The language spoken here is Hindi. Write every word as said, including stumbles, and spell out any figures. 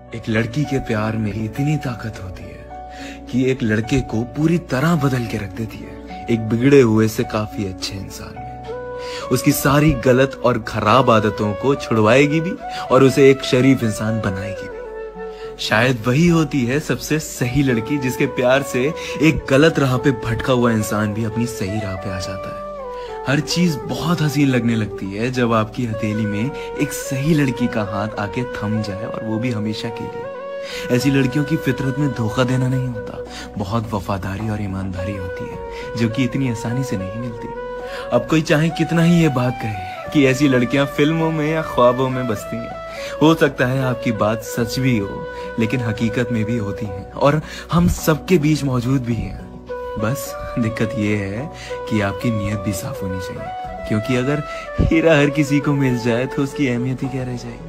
एक लड़की के प्यार में इतनी ताकत होती है कि एक लड़के को पूरी तरह बदल के रख देती है एक बिगड़े हुए से काफी अच्छे इंसान में। उसकी सारी गलत और खराब आदतों को छुड़वाएगी भी और उसे एक शरीफ इंसान बनाएगी भी। शायद वही होती है सबसे सही लड़की, जिसके प्यार से एक गलत राह पे भटका हुआ इंसान भी अपनी सही राह पे आ जाता है। हर चीज बहुत हसीन लगने लगती है जब आपकी हथेली में एक सही लड़की का हाथ आके थम जाए, और वो भी हमेशा के लिए। ऐसी लड़कियों की फितरत में धोखा देना नहीं होता, बहुत वफादारी और ईमानदारी होती है जो कि इतनी आसानी से नहीं मिलती। अब कोई चाहे कितना ही ये बात कहे कि ऐसी लड़कियां फिल्मों में या ख्वाबों में बसती हैं, हो सकता है आपकी बात सच भी हो, लेकिन हकीकत में भी होती हैं और हम सबके बीच मौजूद भी हैं। बस दिक्कत ये है कि आपकी नीयत भी साफ होनी चाहिए, क्योंकि अगर हीरा हर किसी को मिल जाए तो उसकी अहमियत ही क्या रह जाएगी।